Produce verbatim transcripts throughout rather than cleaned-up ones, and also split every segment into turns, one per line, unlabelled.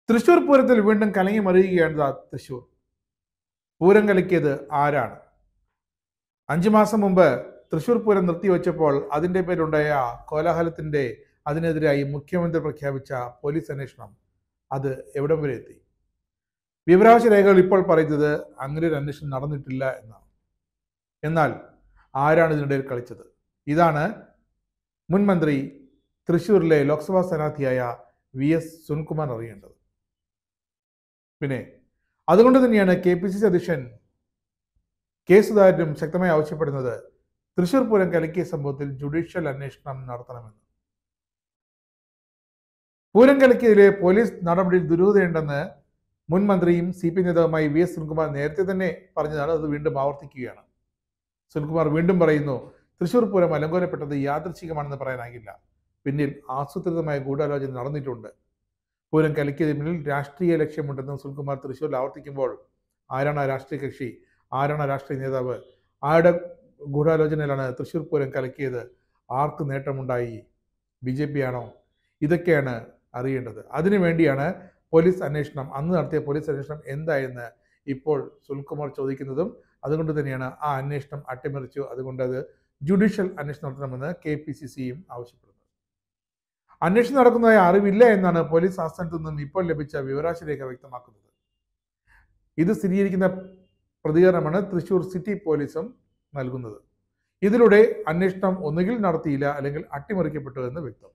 തൃശൂർ പൂരത്തിൽ വീണ്ടും കലങ്ങി മറിയുകയാണ് ദാ തൃശൂർ. പൂരം കലക്കിയത് ആരാണ്? അഞ്ചു മാസം മുമ്പ് തൃശൂർ പൂരം നിർത്തിവെച്ചപ്പോൾ അതിന്റെ പേരുണ്ടായ കോലാഹലത്തിന്റെ അതിനെതിരായി മുഖ്യമന്ത്രി പ്രഖ്യാപിച്ച പോലീസ് അന്വേഷണം അത് എവിടം വരെ എത്തി? വിവരാവകാശ രേഖകൾ ഇപ്പോൾ പറയുന്നത് അങ്ങനെ ഒരു അന്വേഷണം നടന്നിട്ടില്ല എന്നാണ്. എന്നാൽ ആരാണ് ഇതിനിടയിൽ കളിച്ചത്? ഇതാണ് മുൻ മന്ത്രി തൃശൂരിലെ ലോക്സഭാ സ്ഥാനാർത്ഥിയായ വി എസ് സുനിൽകുമാർ അറിയേണ്ടത്. പിന്നെ അതുകൊണ്ട് തന്നെയാണ് കെ പി സി സി അധ്യക്ഷൻ കെ സുധാകരനും ശക്തമായി ആവശ്യപ്പെടുന്നത് തൃശൂർ പൂരം കലക്കിയ സംഭവത്തിൽ ജുഡീഷ്യൽ അന്വേഷണം നടത്തണമെന്ന്. പൂരം കലക്കിയതിലെ പോലീസ് നടപടിയിൽ ദുരൂഹതയുണ്ടെന്ന് മുൻ മന്ത്രിയും സി പി നേതാവുമായി വി എസ് സുനിൽകുമാർ നേരത്തെ തന്നെ പറഞ്ഞതാണ്. അത് വീണ്ടും ആവർത്തിക്കുകയാണ്. സുനിൽകുമാർ വീണ്ടും പറയുന്നു, തൃശൂർ പൂരം അലങ്കോലപ്പെട്ടത് യാദൃച്ഛികമാണെന്ന് പറയാനാകില്ല. പിന്നിൽ ആസൂത്രിതമായ ഗൂഢാലോചന നടന്നിട്ടുണ്ട്. പൂരം കലക്കിയതിന് പിന്നിൽ രാഷ്ട്രീയ ലക്ഷ്യമുണ്ടെന്ന് സുനിൽകുമാർ തൃശ്ശൂരിൽ ആവർത്തിക്കുമ്പോൾ ആരാണ് ആ രാഷ്ട്രീയ കക്ഷി? ആരാണ് രാഷ്ട്രീയ നേതാവ്? ആരുടെ ഗൂഢാലോചനയിലാണ് തൃശ്ശൂർ പൂരം കലക്കിയത്? ആർക്ക് നേട്ടമുണ്ടായി? ബി ജെ പി ആണോ? ഇതൊക്കെയാണ് അറിയേണ്ടത്. അതിനുവേണ്ടിയാണ് പോലീസ് അന്വേഷണം, അന്ന് നടത്തിയ പോലീസ് അന്വേഷണം എന്തായെന്ന് ഇപ്പോൾ സുനിൽകുമാർ ചോദിക്കുന്നതും. അതുകൊണ്ട് തന്നെയാണ് ആ അന്വേഷണം അട്ടിമറിച്ചു, അതുകൊണ്ട് അത് ജുഡീഷ്യൽ അന്വേഷണം നടത്തണമെന്ന് കെ പി സി സിയും ആവശ്യപ്പെടുന്നത്. അന്വേഷണം നടക്കുന്നതായി അറിവില്ല എന്നാണ് പോലീസ് ആസ്ഥാനത്തു നിന്നും ഇപ്പോൾ ലഭിച്ച വിവരാവകാശ രേഖ വ്യക്തമാക്കുന്നത്. ഇത് സ്ഥിരീകരിക്കുന്ന പ്രതികരണമാണ് തൃശൂർ സിറ്റി പോലീസും നൽകുന്നത്. ഇതിലൂടെ അന്വേഷണം ഒന്നുകിൽ നടത്തിയില്ല അല്ലെങ്കിൽ അട്ടിമറിക്കപ്പെട്ടു എന്ന് വ്യക്തം.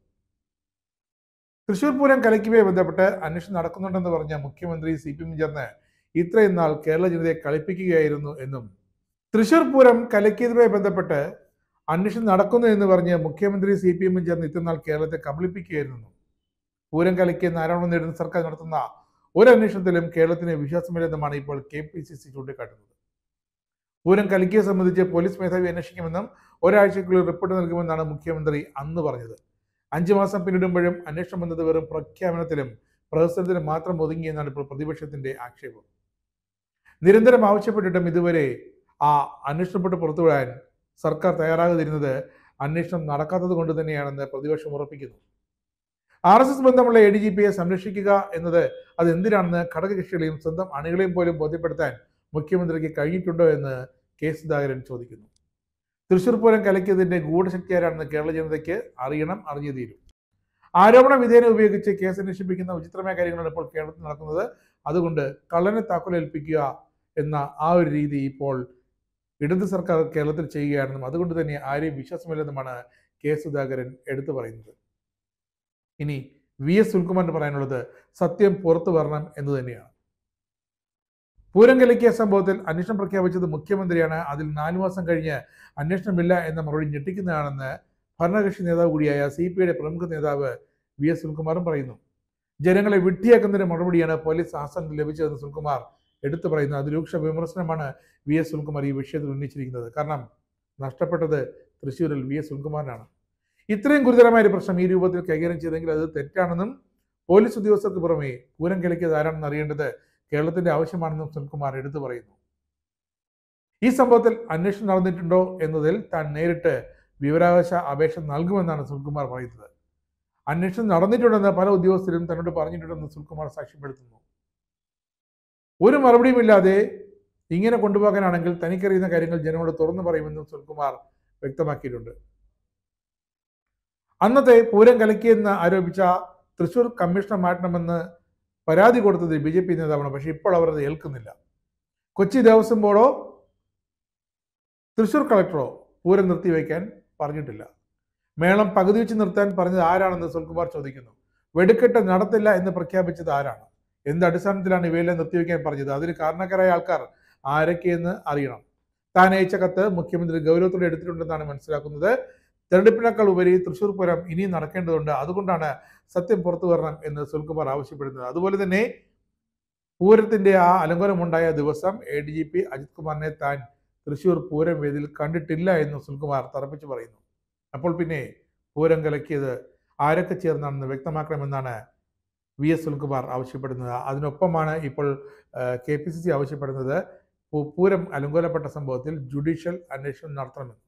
തൃശൂർ പൂരം കലക്കിയുമായി ബന്ധപ്പെട്ട് അന്വേഷണം നടക്കുന്നുണ്ടെന്ന് പറഞ്ഞ മുഖ്യമന്ത്രി സി പി എം ചേർന്ന് ഇത്രയും നാൾ കേരള ജനതയെ കളിപ്പിക്കുകയായിരുന്നു എന്നും, തൃശൂർ പൂരം കലക്കിയതുമായി ബന്ധപ്പെട്ട് അന്വേഷണം നടക്കുന്നു എന്ന് പറഞ്ഞ് മുഖ്യമന്ത്രി സി പി എമ്മും ചേർന്ന് ഇത്രയും നാൾ കേരളത്തെ കബളിപ്പിക്കുകയായിരുന്നു. പൂരം കലക്കിയെന്ന് ആരോപണം നേടുന്ന സർക്കാർ നടത്തുന്ന ഒരു അന്വേഷണത്തിലും കേരളത്തിന് വിശ്വാസമില്ലെന്നുമാണ് ഇപ്പോൾ കെ പി സി സി ചൂണ്ടിക്കാട്ടുന്നത്. പൂരം കലക്കിയെ സംബന്ധിച്ച് പോലീസ് മേധാവി അന്വേഷിക്കുമെന്നും ഒരാഴ്ചയ്ക്കുള്ളിൽ റിപ്പോർട്ട് നൽകുമെന്നാണ് മുഖ്യമന്ത്രി അന്ന് പറഞ്ഞത്. അഞ്ചു മാസം പിന്നിടുമ്പോഴും അന്വേഷണം എന്നത് വെറും പ്രഖ്യാപനത്തിലും പ്രഹസനത്തിലും മാത്രം ഒതുങ്ങിയെന്നാണ് ഇപ്പോൾ പ്രതിപക്ഷത്തിന്റെ ആക്ഷേപം. നിരന്തരം ആവശ്യപ്പെട്ടിട്ടും ഇതുവരെ ആ അന്വേഷണപ്പെട്ട് പുറത്തുവിടാൻ സർക്കാർ തയ്യാറാകാതിരുന്നത് അന്വേഷണം നടക്കാത്തത് കൊണ്ട് തന്നെയാണെന്ന് പ്രതിപക്ഷം ഉറപ്പിക്കുന്നു. ആർ എസ് എസ് ബന്ധമുള്ള എ ഡി ജി പിയെ സംരക്ഷിക്കുക എന്നത് അത് എന്തിനാണെന്ന് ഘടകകക്ഷികളെയും സ്വന്തം അണികളെയും പോലും ബോധ്യപ്പെടുത്താൻ മുഖ്യമന്ത്രിക്ക് കഴിഞ്ഞിട്ടുണ്ടോ എന്ന് കെ സുധാകരൻ ചോദിക്കുന്നു. തൃശൂർ പൂരം കലക്കിയതിന്റെ ഗൂഢശക്തി ആരാണെന്ന് കേരള ജനതയ്ക്ക് അറിയണം, അറിഞ്ഞു തീരും. ആരോപണ വിധേയന ഉപയോഗിച്ച് കേസ് അന്വേഷിപ്പിക്കുന്ന വിചിത്രമായ കാര്യങ്ങളാണ് ഇപ്പോൾ കേരളത്തിൽ നടക്കുന്നത്. അതുകൊണ്ട് കള്ളനെ താക്കോലേൽപ്പിക്കുക എന്ന ആ ഒരു രീതി ഇപ്പോൾ ഇടത് സർക്കാർ കേരളത്തിൽ ചെയ്യുകയാണെന്നും അതുകൊണ്ട് തന്നെ ആരെയും വിശ്വാസമില്ലെന്നുമാണ് കെ സുധാകരൻ എടുത്തു പറയുന്നത്. ഇനി വി എസ് സുനിൽകുമാറിന് പറയാനുള്ളത് സത്യം പുറത്തു വരണം എന്ന് തന്നെയാണ്. പൂരം കലക്കിയ സംഭവത്തിൽ അന്വേഷണം പ്രഖ്യാപിച്ചത് മുഖ്യമന്ത്രിയാണ്. അതിൽ നാലു മാസം കഴിഞ്ഞ് അന്വേഷണമില്ല എന്ന മറുപടി ഞെട്ടിക്കുന്നതാണെന്ന് ഭരണകക്ഷി നേതാവ് കൂടിയായ സി പി ഐയുടെ പ്രമുഖ നേതാവ് വി എസ് സുനിൽകുമാറും പറയുന്നു. ജനങ്ങളെ വിഡ്ഢിയാക്കുന്നതിന് മറുപടിയാണ് പോലീസ് ആസ്ഥാനത്ത് ലഭിച്ചതെന്ന് സുനിൽകുമാർ എടുത്തു പറയുന്നു. അതിരൂക്ഷ വിമർശനമാണ് വി എസ് സുനിൽകുമാർ ഈ വിഷയത്തിൽ ഉന്നയിച്ചിരിക്കുന്നത്. കാരണം നഷ്ടപ്പെട്ടത് തൃശ്ശൂരിൽ വി എസ് സുനിൽകുമാറിനാണ്. ഇത്രയും ഗുരുതരമായ ഒരു പ്രശ്നം ഈ രൂപത്തിൽ കൈകാര്യം ചെയ്തെങ്കിൽ അത് തെറ്റാണെന്നും പോലീസ് ഉദ്യോഗസ്ഥർക്ക് പുറമെ പൂരം കലക്കിയത് ആരാണെന്ന് അറിയേണ്ടത് കേരളത്തിന്റെ ആവശ്യമാണെന്നും സുനിൽകുമാർ എടുത്തു പറയുന്നു. ഈ സംഭവത്തിൽ അന്വേഷണം നടന്നിട്ടുണ്ടോ എന്നതിൽ താൻ നേരിട്ട് വിവരാവകാശ അപേക്ഷ നൽകുമെന്നാണ് സുനിൽകുമാർ പറയുന്നത്. അന്വേഷണം നടന്നിട്ടുണ്ടെന്ന് പല ഉദ്യോഗസ്ഥരും തന്നോട് പറഞ്ഞിട്ടുണ്ടെന്ന് സുനിൽകുമാർ സാക്ഷ്യപ്പെടുത്തുന്നു. ഒരു മറുപടിയുമില്ലാതെ ഇങ്ങനെ കൊണ്ടുപോകാനാണെങ്കിൽ തനിക്കറിയുന്ന കാര്യങ്ങൾ ജനങ്ങളോട് തുറന്നു പറയുമെന്നും സുനിൽകുമാർ വ്യക്തമാക്കിയിട്ടുണ്ട്. അന്നത്തെ പൂരം കലക്കിയെന്ന് ആരോപിച്ച തൃശൂർ കമ്മീഷണർ മാറ്റണമെന്ന് പരാതി കൊടുത്തത് ബി ജെ പി നേതാവാണ്. പക്ഷെ ഇപ്പോൾ അവർ അത് ഏൽക്കുന്നില്ല. കൊച്ചി ദേവസ്വം ബോർഡോ തൃശൂർ കളക്ടറോ പൂരം നിർത്തിവെക്കാൻ പറഞ്ഞിട്ടില്ല. മേളം പകുതി വെച്ച് നിർത്താൻ പറഞ്ഞത് ആരാണെന്ന് സുനിൽകുമാർ ചോദിക്കുന്നു. വെടിക്കെട്ട് നടത്തില്ല എന്ന് പ്രഖ്യാപിച്ചത് ആരാണ്? എന്ത് അടിസ്ഥാനത്തിലാണ് ഇവയെല്ലാം നിർത്തിവെക്കാൻ പറഞ്ഞത്? അതിന് കാരണക്കാരായ ആൾക്കാർ ആരൊക്കെയെന്ന് അറിയണം. താൻ അയച്ച കത്ത് മുഖ്യമന്ത്രി ഗൗരവത്തോടെ എടുത്തിട്ടുണ്ടെന്നാണ് മനസ്സിലാക്കുന്നത്. തെരഞ്ഞെടുപ്പിനേക്കാൾ ഉപരി തൃശൂർ പൂരം ഇനിയും നടക്കേണ്ടതുണ്ട്. അതുകൊണ്ടാണ് സത്യം പുറത്തു വരണം എന്ന് സുനിൽകുമാർ ആവശ്യപ്പെടുന്നത്. അതുപോലെ തന്നെ പൂരത്തിന്റെ ആ അലങ്കോലമുണ്ടായ ദിവസം A D G P Ajith കുമാറിനെ താൻ തൃശൂർ പൂരം വേദിയിൽ കണ്ടിട്ടില്ല എന്ന് സുനിൽകുമാർ തറപ്പിച്ചു പറയുന്നു. അപ്പോൾ പിന്നെ പൂരം കലക്കിയത് ആരൊക്കെ ചേർന്നാണെന്ന് വ്യക്തമാക്കണമെന്നാണ് വി എസ് സുനിൽകുമാർ ആവശ്യപ്പെടുന്നത്. അതിനൊപ്പമാണ് ഇപ്പോൾ കെ പി സി സി ആവശ്യപ്പെടുന്നത് പൂരം അലങ്കോലപ്പെട്ട സംഭവത്തിൽ ജുഡീഷ്യൽ അന്വേഷണം നടത്തണമെന്ന്.